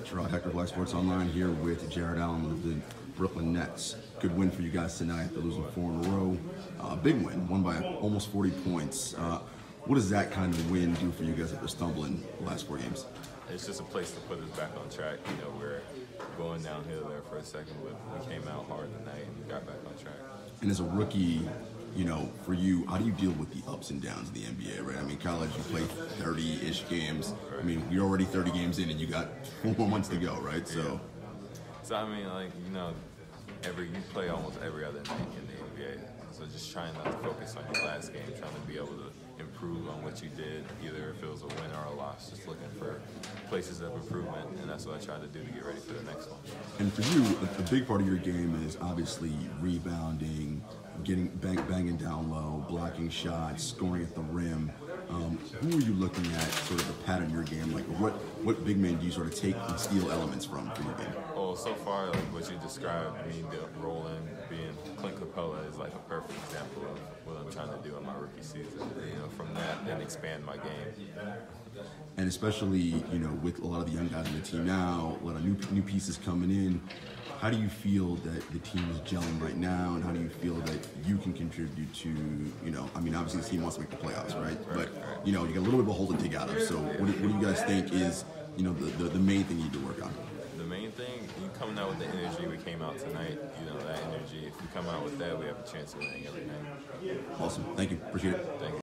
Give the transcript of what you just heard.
Sherrod Hector, Black Sports Online, here with Jarrett Allen of the Brooklyn Nets. Good win for you guys tonight. They're losing 4 in a row. Big win, won by almost 40 points. What does that kind of win do for you guys after stumbling the last 4 games? It's just a place to put us back on track. You know, we're going downhill there for a second, but we came out hard tonight and we got back on track. And as a rookie, you know, for you, how do you deal with the ups and downs of the NBA, right? I mean, college, you play 30-ish games. I mean, you're already 30 games in and you got 4 more months to go, right? So I mean, like, you know, you play almost every other night in the NBA. So just trying not to focus on your last game, trying to be able to improve on what you did, either if it was a win or a loss, just looking for places of improvement, and that's what I try to do to get ready for the next one. And for you, a big part of your game is obviously rebounding, banging down low, blocking shots, scoring at the rim. Who are you looking at, sort of the pattern in your game? Like, what big men do you sort of take and steal elements from for your game? Oh, so far, like what you described, me rolling, being Clint Capella is like a perfect example of what I'm trying to do in my rookie season. You know, from that, then expand my game. And especially, you know, with a lot of the young guys on the team now, a lot of new pieces coming in. How do you feel that the team is gelling right now, and how do you feel that you can contribute to, you know, I mean, obviously the team wants to make the playoffs, right? But, you know, you got a little bit of a hole to dig out of. So what do you guys think is, you know, the main thing you need to work on? The main thing, you coming out with the energy we came out tonight, you know, that energy, if we come out with that, we have a chance of winning every night. Awesome. Thank you. Appreciate it. Thank you.